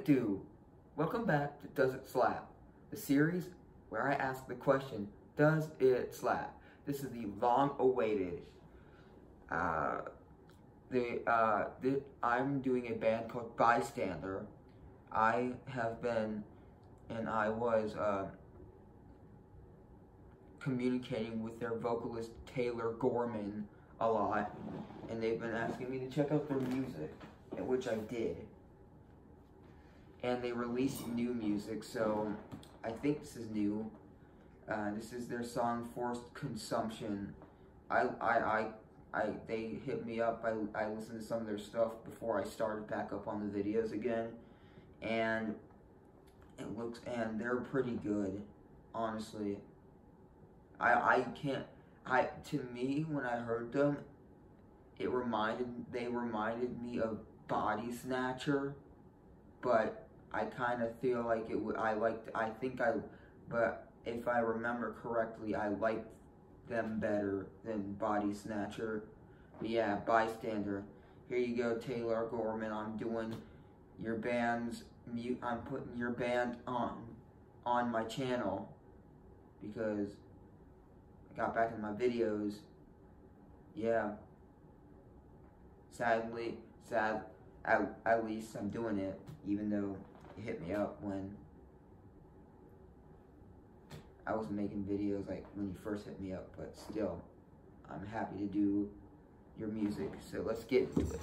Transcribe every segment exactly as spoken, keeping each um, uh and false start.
it do? Welcome back to Does It Slap? The series where I ask the question, does it slap? This is the long-awaited, uh, the, uh, the, I'm doing a band called Bystander. I have been, and I was, uh, communicating with their vocalist Taylor Gorman a lot, and they've been asking me to check out their music, which I did. And they released new music, so I think this is new. Uh, this is their song "Forced Consumption." I, I, I, I, they hit me up. I, I listened to some of their stuff before I started back up on the videos again, and it looks, and they're pretty good, honestly. I, I can't. I to me when I heard them, it reminded, they reminded me of Body Snatcher, but I kind of feel like it would, I liked, I think I, but if I remember correctly, I liked them better than Body Snatcher. But yeah, Bystander. Here you go, Taylor Gorman. I'm doing your band's mute, I'm putting your band on, on my channel, because I got back in my videos. Yeah. Sadly, sad, at, at least I'm doing it, even though you hit me up when I wasn't making videos like when you first hit me up, but still, I'm happy to do your music, so let's get into it.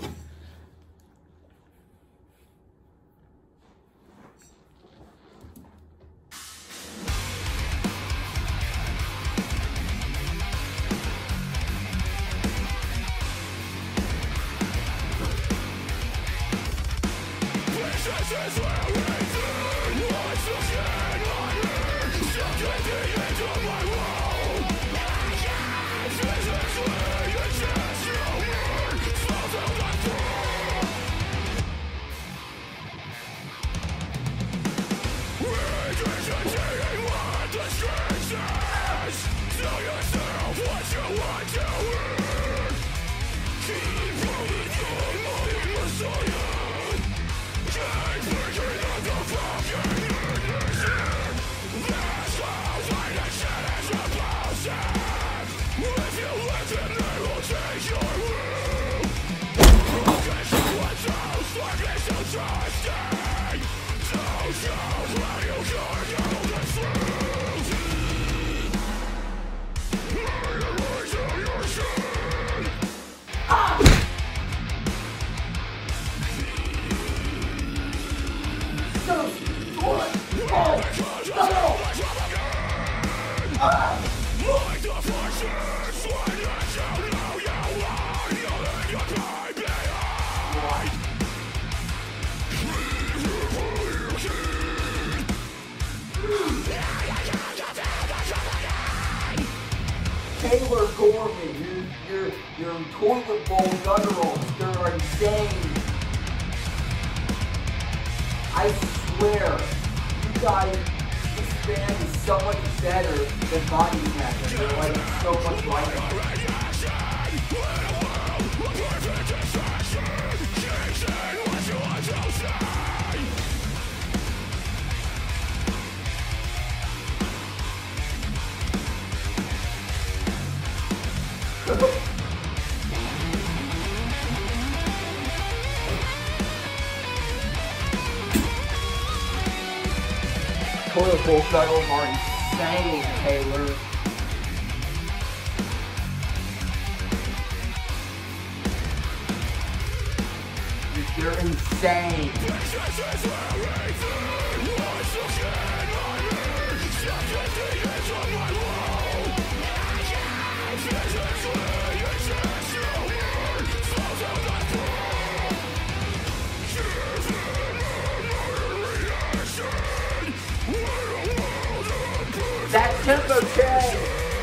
Taylor Gorman, your, your, your toilet bowl gutturals, they're insane. I swear, you guys, this band is so much better than Body Snatcher. They're like so much lighter. Toilet bowl gutturals are insane, Taylor. You're insane. That tempo change!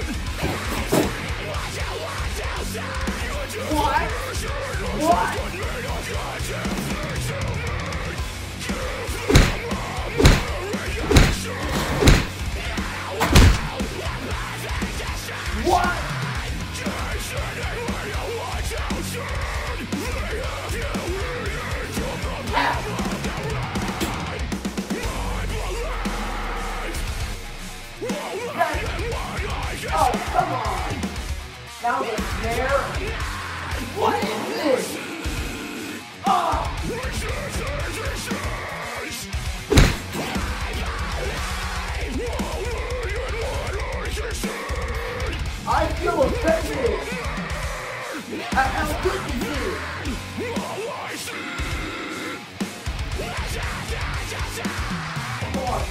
What? What? What?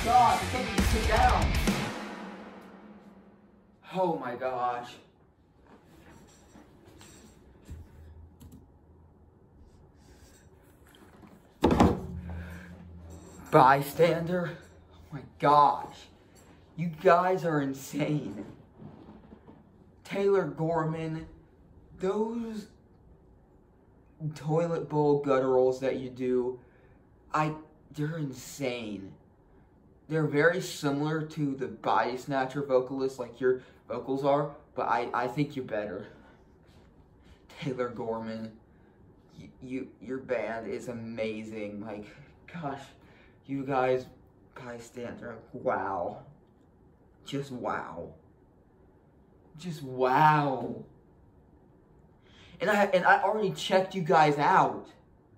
gosh, it's something to sit down. Oh my gosh. Bystander? Oh my gosh. You guys are insane. Taylor Gorman, those toilet bowl gutturals that you do, I, they're insane. They're very similar to the Body Snatcher vocalist, like your vocals are, but I, I think you're better. Taylor Gorman, you, you your band is amazing. Like, gosh, you guys, Bystander, wow. Just wow. Just wow. And I and I already checked you guys out.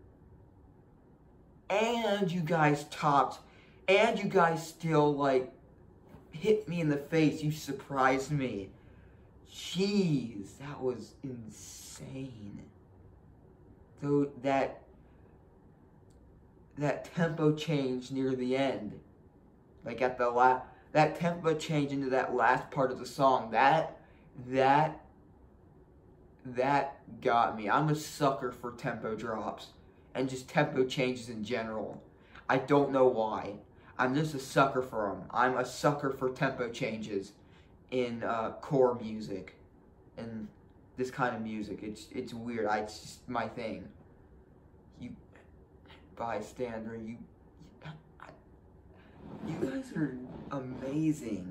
And you guys topped. And you guys still, like, hit me in the face. You surprised me. Jeez, that was insane. So that that tempo change near the end, like at the la that tempo change into that last part of the song, that that that got me. I'm a sucker for tempo drops and just tempo changes in general. I don't know why. I'm just a sucker for them. I'm a sucker for tempo changes in uh, core music and this kind of music. It's it's weird. I, it's just my thing. You, Bystander, you, I, you guys are amazing.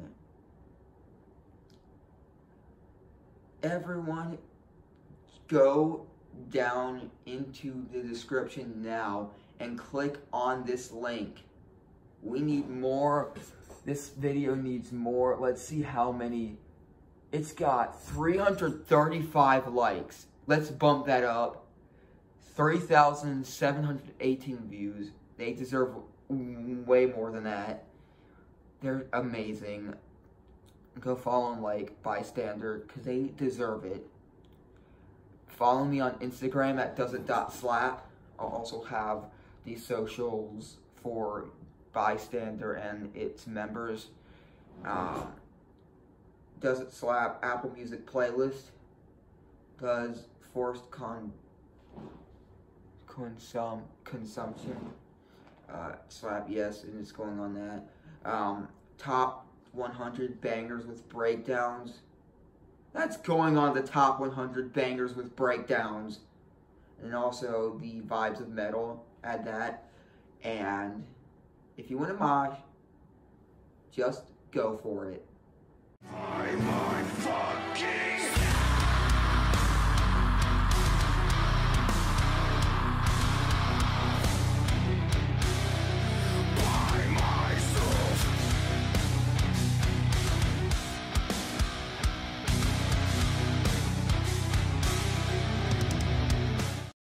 Everyone, go down into the description now and click on this link. We need more. This video needs more. Let's see how many. It's got three hundred thirty-five likes. Let's bump that up. three thousand seven hundred eighteen views. They deserve way more than that. They're amazing. Go follow and like Bystander, because they deserve it. Follow me on Instagram at does it dot slap. I'll also have the socials for Bystander and its members. Um, Does It Slap Apple Music playlist. Does Forced Con consum consumption uh, slap, yes, and it's going on that. Um, top one hundred bangers with breakdowns. That's going on the top one hundred bangers with breakdowns. And also the Vibes of Metal, add that. And if you want to mosh, just go for it. I'm on fucking